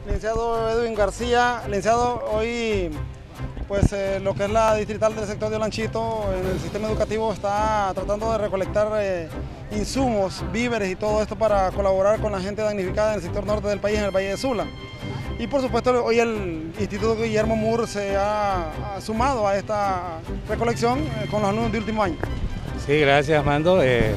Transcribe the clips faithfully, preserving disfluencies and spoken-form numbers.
Licenciado Edwin García, licenciado, hoy pues eh, lo que es la distrital del sector de Olanchito en el sistema educativo está tratando de recolectar eh, insumos, víveres y todo esto para colaborar con la gente damnificada en el sector norte del país, en el Valle de Sula. Y por supuesto hoy el Instituto Guillermo Moore se ha, ha sumado a esta recolección eh, con los alumnos de último año. Sí, gracias Mando, eh,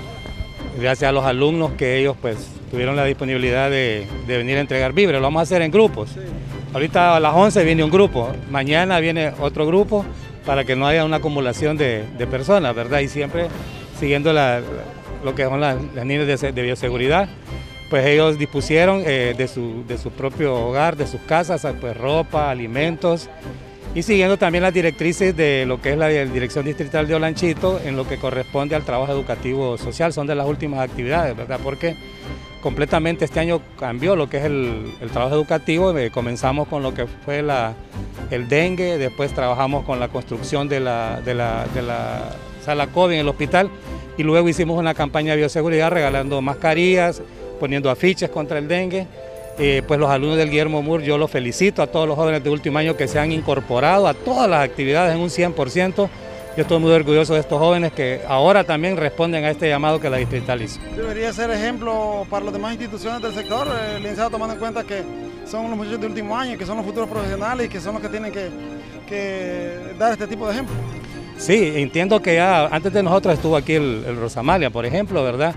gracias a los alumnos que ellos pues tuvieron la disponibilidad de, de venir a entregar víveres. Lo vamos a hacer en grupos. Sí. Ahorita a las once viene un grupo, mañana viene otro grupo para que no haya una acumulación de, de personas, ¿verdad? Y siempre siguiendo la, lo que son las, las líneas de, de bioseguridad, pues ellos dispusieron eh, de, su, de su propio hogar, de sus casas, pues ropa, alimentos, y siguiendo también las directrices de lo que es la Dirección Distrital de Olanchito en lo que corresponde al trabajo educativo social. Son de las últimas actividades, ¿verdad? Porque completamente este año cambió lo que es el, el trabajo educativo. Eh, comenzamos con lo que fue la, el dengue, después trabajamos con la construcción de la, de, la, de la sala COVID en el hospital y luego hicimos una campaña de bioseguridad regalando mascarillas, poniendo afiches contra el dengue. Eh, pues los alumnos del Guillermo Moore, yo los felicito a todos los jóvenes de último año que se han incorporado a todas las actividades en un cien por ciento. Yo estoy muy orgulloso de estos jóvenes que ahora también responden a este llamado que la distrital hizo. Debería ser ejemplo para las demás instituciones del sector, eh, licenciado, tomando en cuenta que son los muchachos de último año, que son los futuros profesionales y que son los que tienen que, que dar este tipo de ejemplo. Sí, entiendo que ya antes de nosotros estuvo aquí el, el Rosamalia, por ejemplo, ¿verdad?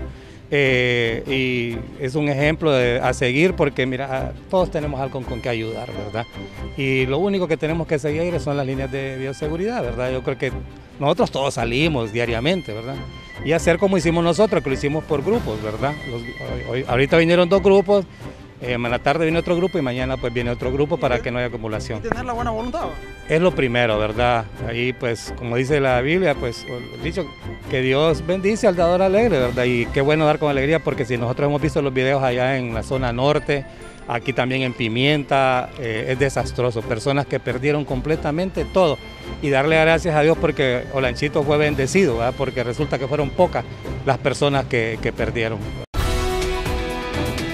Eh, y es un ejemplo de, a seguir porque mira, todos tenemos algo con que ayudar, ¿verdad? Y lo único que tenemos que seguir son las líneas de bioseguridad, ¿verdad? Yo creo que nosotros todos salimos diariamente, ¿verdad? Y hacer como hicimos nosotros, que lo hicimos por grupos, ¿verdad? Los, hoy, ahorita vinieron dos grupos, eh, en la tarde viene otro grupo y mañana pues viene otro grupo para que no haya acumulación. Y tener la buena voluntad. Es lo primero, ¿verdad? Ahí pues, como dice la Biblia, pues dicho que Dios bendice al dador alegre, ¿verdad? Y qué bueno dar con alegría porque si nosotros hemos visto los videos allá en la zona norte, aquí también en Pimienta, eh, es desastroso, personas que perdieron completamente todo. Y darle gracias a Dios porque Olanchito fue bendecido, ¿verdad? Porque resulta que fueron pocas las personas que, que perdieron.